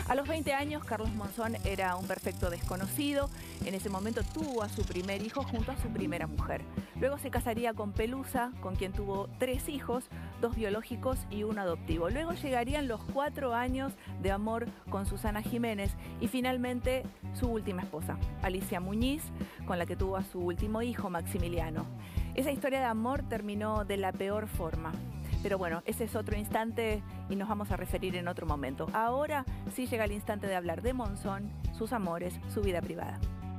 A los 20 años, Carlos Monzón era un perfecto desconocido. En ese momento tuvo a su primer hijo junto a su primera mujer. Luego se casaría con Pelusa, con quien tuvo 3 hijos, 2 biológicos y 1 adoptivo. Luego llegarían los 4 años de amor con Susana Jiménez y finalmente su última esposa, Alicia Muñiz, con la que tuvo a su último hijo, Maximiliano. Esa historia de amor terminó de la peor forma. Pero bueno, ese es otro instante y nos vamos a referir en otro momento. Ahora sí llega el instante de hablar de Monzón, sus amores, su vida privada.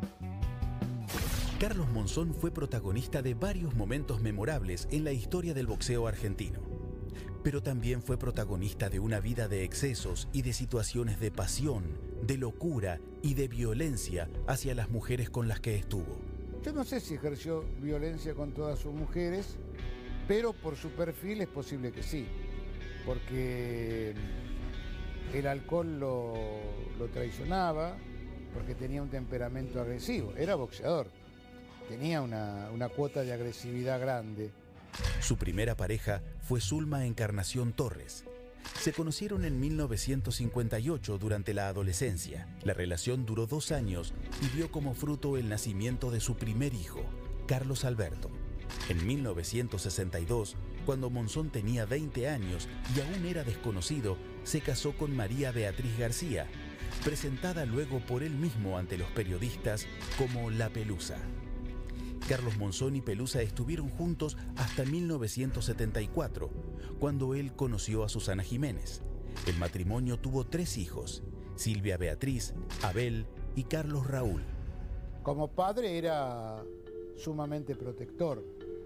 Carlos Monzón fue protagonista de varios momentos memorables en la historia del boxeo argentino. Pero también fue protagonista de una vida de excesos y de situaciones de pasión, de locura y de violencia hacia las mujeres con las que estuvo. Yo no sé si ejerció violencia con todas sus mujeres, pero por su perfil es posible que sí, porque el alcohol lo traicionaba, porque tenía un temperamento agresivo, era boxeador, tenía una cuota de agresividad grande. Su primera pareja fue Zulma Encarnación Torres. Se conocieron en 1958 durante la adolescencia. La relación duró 2 años y dio como fruto el nacimiento de su primer hijo, Carlos Alberto. En 1962, cuando Monzón tenía 20 años y aún era desconocido, se casó con María Beatriz García, presentada luego por él mismo ante los periodistas como La Pelusa. Carlos Monzón y Pelusa estuvieron juntos hasta 1974, cuando él conoció a Susana Jiménez. El matrimonio tuvo 3 hijos, Silvia Beatriz, Abel y Carlos Raúl. Como padre era sumamente protector.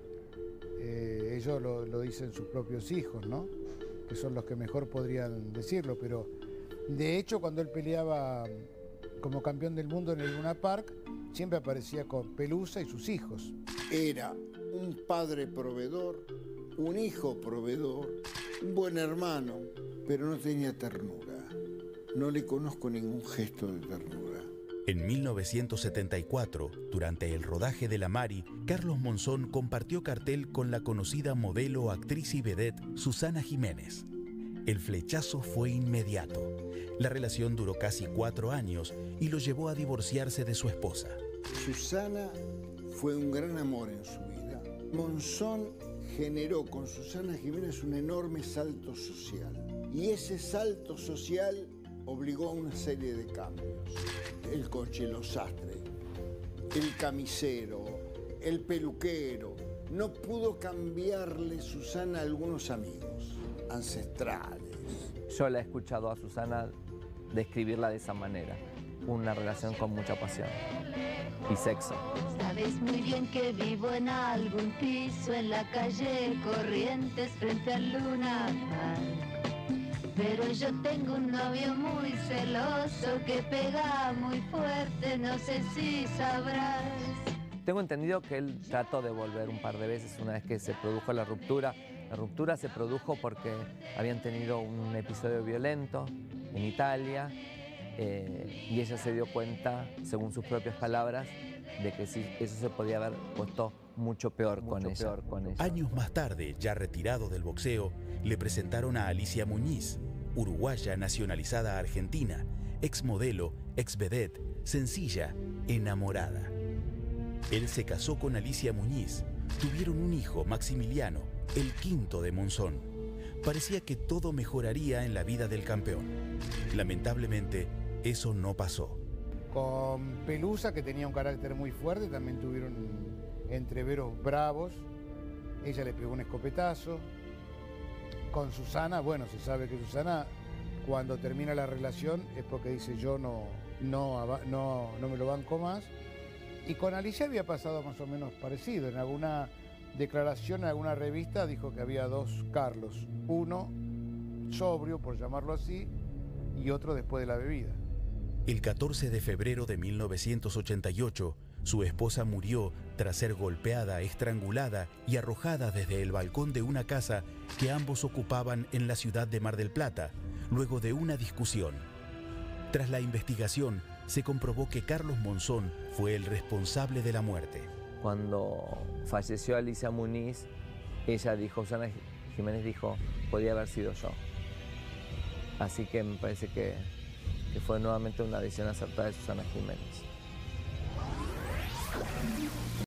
Ellos lo dicen sus propios hijos, ¿no? Que son los que mejor podrían decirlo, pero de hecho cuando él peleaba como campeón del mundo en el Luna Park, siempre aparecía con Pelusa y sus hijos. Era un padre proveedor, un hijo proveedor, un buen hermano, pero no tenía ternura. No le conozco ningún gesto de ternura. En 1974, durante el rodaje de La Mari, Carlos Monzón compartió cartel con la conocida modelo, actriz y vedette Susana Jiménez. El flechazo fue inmediato. La relación duró casi 4 años y lo llevó a divorciarse de su esposa. Susana fue un gran amor en su vida. Monzón generó con Susana Jiménez un enorme salto social. Y ese salto social obligó a una serie de cambios. El coche, los sastres, el camisero, el peluquero. No pudo cambiarle Susana a algunos amigos ancestrales. Yo la he escuchado a Susana describirla de esa manera. Una relación con mucha pasión y sexo. Sabes muy bien que vivo en algún piso en la calle Corrientes frente al Luna Park. Pero yo tengo un novio muy celoso que pega muy fuerte, no sé si sabrás. Tengo entendido que él trató de volver un par de veces una vez que se produjo la ruptura. La ruptura se produjo porque habían tenido un episodio violento en Italia y ella se dio cuenta, según sus propias palabras, de que sí, eso se podía haber puesto mucho peor con ella. Años más tarde, ya retirado del boxeo, le presentaron a Alicia Muñiz, uruguaya nacionalizada argentina, exmodelo, exvedette, sencilla, enamorada. Él se casó con Alicia Muñiz, tuvieron un hijo, Maximiliano, el quinto de Monzón. Parecía que todo mejoraría en la vida del campeón. Lamentablemente, eso no pasó. Con Pelusa, que tenía un carácter muy fuerte, también tuvieron entreveros bravos. Ella le pegó un escopetazo. Con Susana, bueno, se sabe que Susana, cuando termina la relación, es porque dice yo no me lo banco más. Y con Alicia había pasado más o menos parecido. En alguna declaración, en alguna revista, dijo que había 2 Carlos. Uno sobrio, por llamarlo así, y otro después de la bebida. El 14 de febrero de 1988, su esposa murió tras ser golpeada, estrangulada y arrojada desde el balcón de una casa que ambos ocupaban en la ciudad de Mar del Plata, luego de una discusión. Tras la investigación, se comprobó que Carlos Monzón fue el responsable de la muerte. Cuando falleció Alicia Muñiz, ella dijo, Susana Jiménez dijo, podía haber sido yo. Así que me parece que que fue nuevamente una decisión acertada de Susana Jiménez.